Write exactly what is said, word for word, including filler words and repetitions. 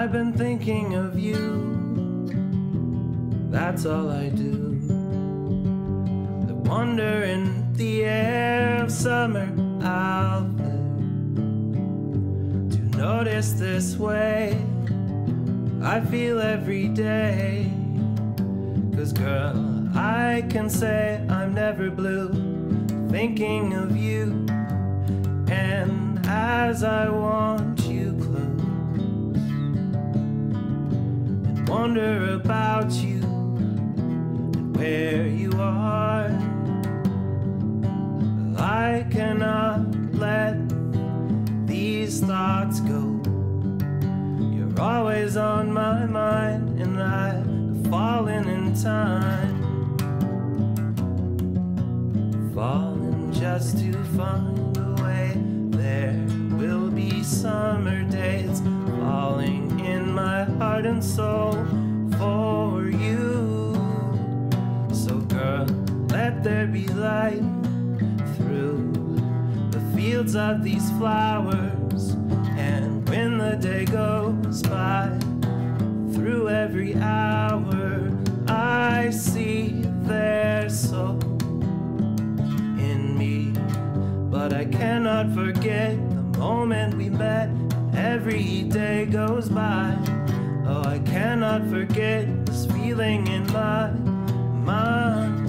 I've been thinking of you, that's all I do. The wonder in the air of summer out there, to notice this way I feel every day. 'Cause girl, I can say I'm never blue, thinking of you. And as I want you close and wonder about you and where you are, I cannot let these thoughts go. You're always on my mind, and I've fallen in time, falling just to find a way. There will be summer days falling in my heart and soul for you. So girl, let there be light through the fields of these flowers. And when the day goes by, through every hour, I see their soul in me. But I cannot forget the moment we met. Every day goes by. Oh, I cannot forget this feeling in my mind.